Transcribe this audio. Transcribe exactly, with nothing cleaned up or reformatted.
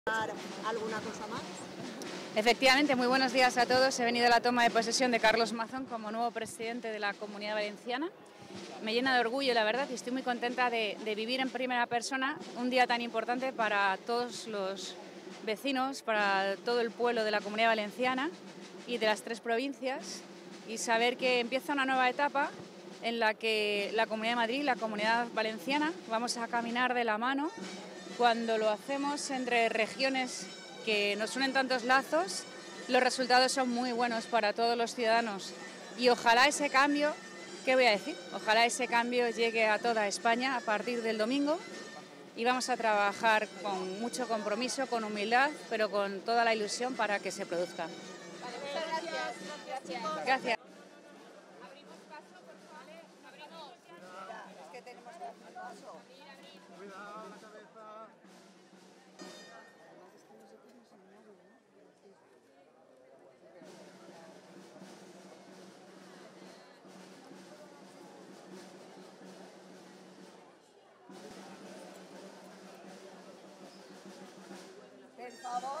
¿Alguna cosa más? Efectivamente, muy buenos días a todos. He venido a la toma de posesión de Carlos Mazón como nuevo presidente de la Comunidad Valenciana. Me llena de orgullo, la verdad, y estoy muy contenta de, de vivir en primera persona un día tan importante para todos los vecinos, para todo el pueblo de la Comunidad Valenciana y de las tres provincias, y saber que empieza una nueva etapa en la que la Comunidad de Madrid y la Comunidad Valenciana vamos a caminar de la mano. Cuando lo hacemos entre regiones que nos unen tantos lazos, los resultados son muy buenos para todos los ciudadanos. Y ojalá ese cambio, ¿qué voy a decir? Ojalá ese cambio llegue a toda España a partir del domingo, y vamos a trabajar con mucho compromiso, con humildad, pero con toda la ilusión para que se produzca. Vale, muchas gracias. Gracias. Gracias. Abrimos paso, por favor. Abrimos. Mira, es que tenemos que abrir paso. Cuidado la cabeza. Por favor.